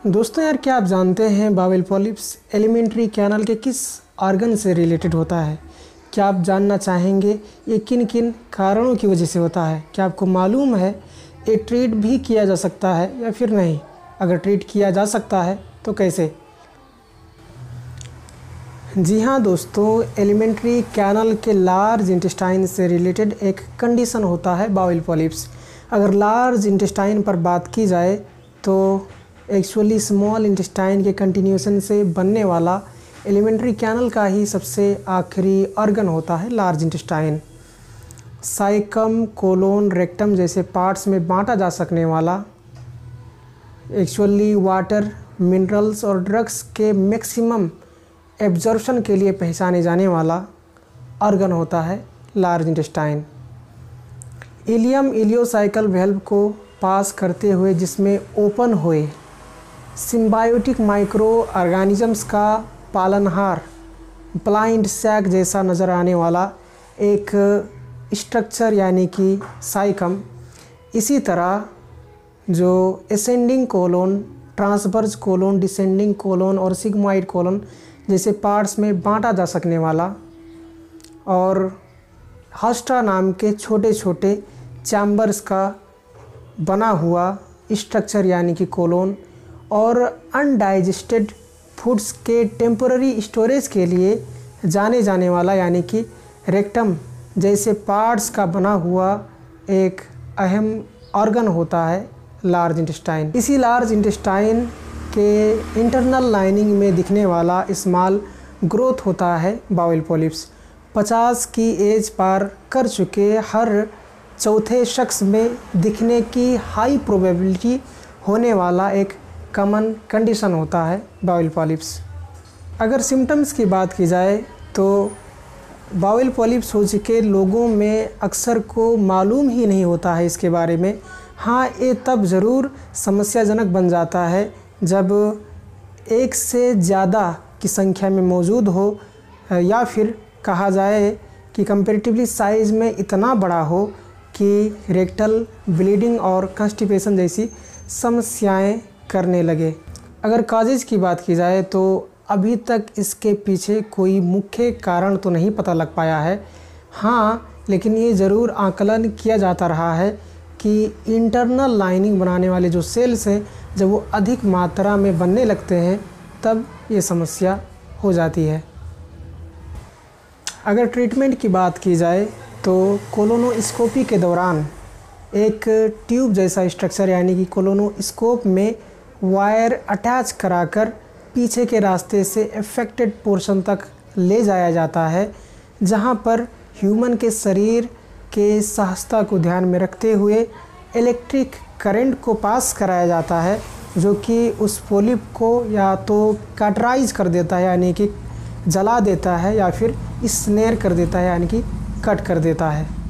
दोस्तों यार, क्या आप जानते हैं बावेल पॉलिप्स एलिमेंट्री कैनाल के किस ऑर्गन से रिलेटेड होता है? क्या आप जानना चाहेंगे ये किन किन कारणों की वजह से होता है? क्या आपको मालूम है ये ट्रीट भी किया जा सकता है या फिर नहीं? अगर ट्रीट किया जा सकता है तो कैसे? जी हाँ दोस्तों, एलिमेंट्री कैनाल के लार्ज इंटेस्टाइन से रिलेटेड एक कंडीशन होता है बावेल पॉलिप्स। अगर लार्ज इंटेस्टाइन पर बात की जाए तो एक्चुअली स्मॉल इंटेस्टाइन के कंटिन्यूएशन से बनने वाला एलिमेंट्री कैनाल का ही सबसे आखिरी ऑर्गन होता है large intestine. Caecum, colon, rectum जैसे पार्ट्स में बांटा जा सकने वाला, एक्चुअली वाटर, मिनरल्स और ड्रग्स के मैक्सिमम एब्जॉर्प्शन के लिए पहचाने जाने वाला ऑर्गन होता है large intestine. Ileum ileocaecal valve को पास करते हुए जिसमें ओपन हुए सिम्बायोटिक माइक्रो ऑर्गेनिजम्स का पालनहार ब्लाइंड सैक जैसा नज़र आने वाला एक स्ट्रक्चर यानी कि साइकम। इसी तरह जो ascending colon, transverse colon, descending colon और सिग्मोइड कोलोन जैसे पार्ट्स में बांटा जा सकने वाला, और हॉस्टा नाम के छोटे छोटे चैम्बर्स का बना हुआ स्ट्रक्चर यानी कि कोलोन, और अनडाइजेस्टेड फूड्स के टेम्पोररी स्टोरेज के लिए जाने जाने वाला यानी कि रेक्टम जैसे पार्ट्स का बना हुआ एक अहम ऑर्गन होता है लार्ज इंटेस्टाइन। इसी लार्ज इंटेस्टाइन के इंटरनल लाइनिंग में दिखने वाला स्मॉल ग्रोथ होता है बावेल पॉलिप्स। 50 की एज पार कर चुके हर चौथे शख्स में दिखने की हाई प्रोबेबिलिटी होने वाला एक कॉमन कंडीशन होता है बावेल पॉलिप्स। अगर सिम्टम्स की बात की जाए तो बावेल पॉलिप्स हो चुके लोगों में अक्सर को मालूम ही नहीं होता है इसके बारे में। हाँ, ये तब ज़रूर समस्याजनक बन जाता है जब एक से ज़्यादा की संख्या में मौजूद हो, या फिर कहा जाए कि कंपैरेटिवली साइज़ में इतना बड़ा हो कि रेक्टल ब्लीडिंग और कॉन्स्टिपेशन जैसी समस्याएं करने लगे। अगर काजेज़ की बात की जाए तो अभी तक इसके पीछे कोई मुख्य कारण तो नहीं पता लग पाया है। हाँ, लेकिन ये ज़रूर आकलन किया जाता रहा है कि इंटरनल लाइनिंग बनाने वाले जो सेल्स हैं जब वो अधिक मात्रा में बनने लगते हैं तब ये समस्या हो जाती है। अगर ट्रीटमेंट की बात की जाए तो कोलोनोस्कोपी के दौरान एक ट्यूब जैसा स्ट्रक्चर यानी कि कोलोनोस्कोप में वायर अटैच कराकर पीछे के रास्ते से अफेक्टेड पोर्शन तक ले जाया जाता है, जहां पर ह्यूमन के शरीर के सहजता को ध्यान में रखते हुए इलेक्ट्रिक करंट को पास कराया जाता है, जो कि उस पॉलिप को या तो काटराइज कर देता है यानी कि जला देता है, या फिर स्नेर कर देता है यानी कि कट कर देता है।